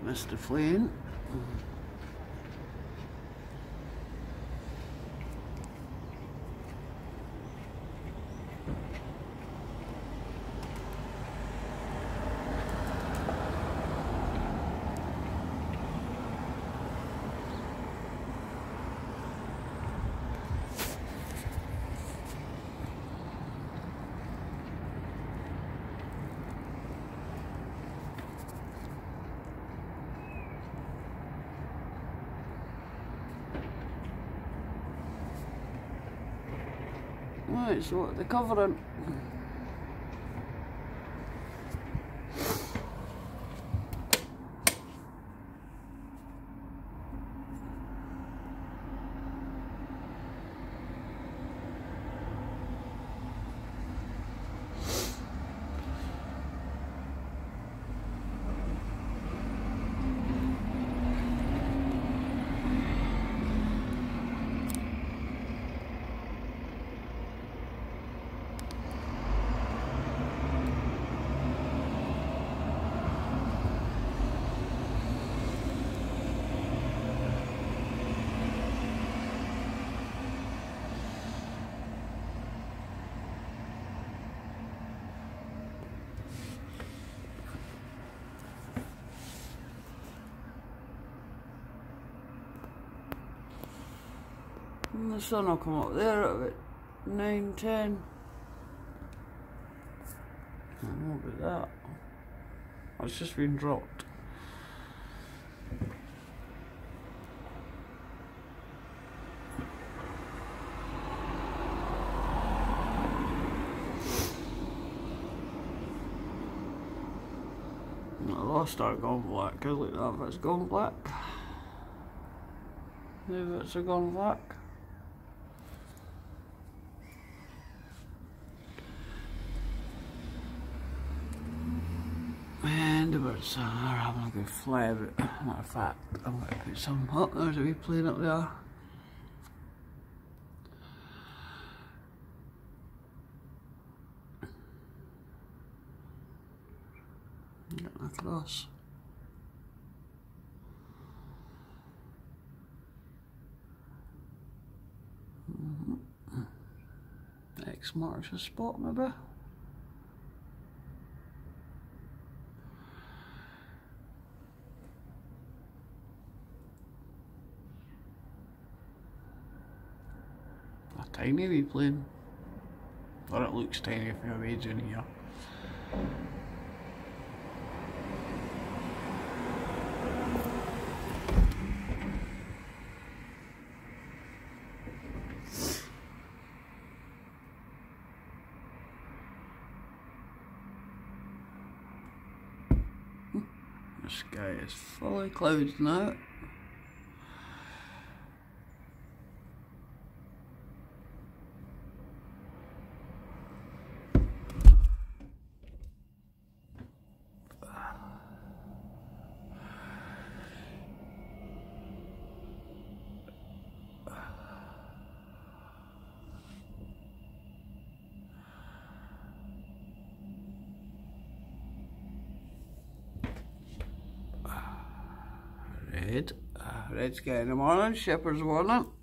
Mr. Flynn. Right, so what are they covering? And the sun will come up there at about 9:10. I don't know about that. It's just been dropped. I'll start going black. Look at that, if it's gone black. Maybe it's gone black. And the birds are having a good fly, but matter of fact, I'm going to put some up. There's a wee plane up there. Getting across. X marks the spot, maybe. A tiny wee plane. Or it looks tiny from your way down here. The sky is full of clouds now. Red's getting the morning, shepherd's warning.